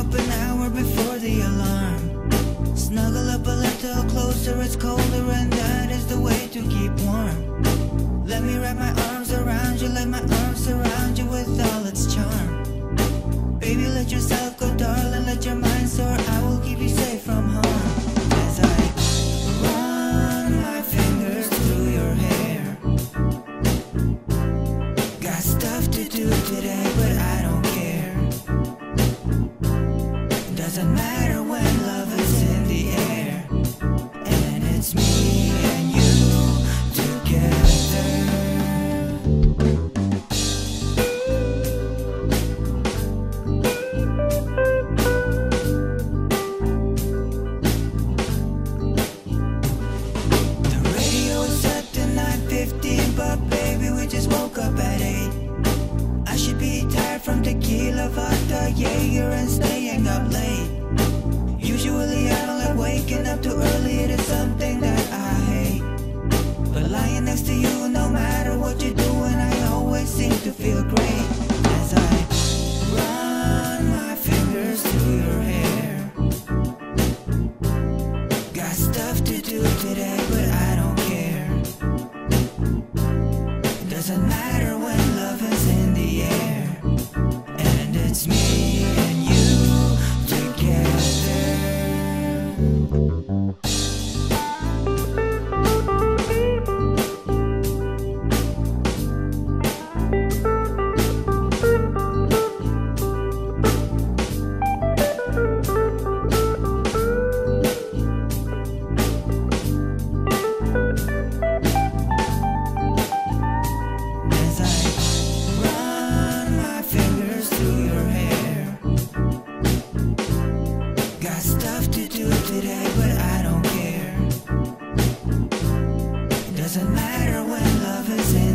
up an hour before the alarm. Snuggle up a little closer, it's colder, and that is the way to keep warm. Let me wrap my arms around you, let my arms surround you with all its charm. Baby, let yourself go, darling, let your mind soar. I will keep you safe from harm. As I run my fingers through your hair. Got stuff to do today, but I don't care. Doesn't matter when love is in the air, and it's me and you together. The radio is set to 9:15, but baby, we just woke up at 8. I should be tired from tequila, vodka, Jaeger, and staying up late. Usually I don't like waking up too early, it is something that I hate. But lying next to you, no matter what you're doing, I always seem to feel great. As I run my fingers through your hair. Got stuff to do today, but I don't care. Doesn't matter when love is in the air, and it's me and you together. As I run my fingers through your hair. Got stuff to do today, but I don't care. Doesn't matter when love is in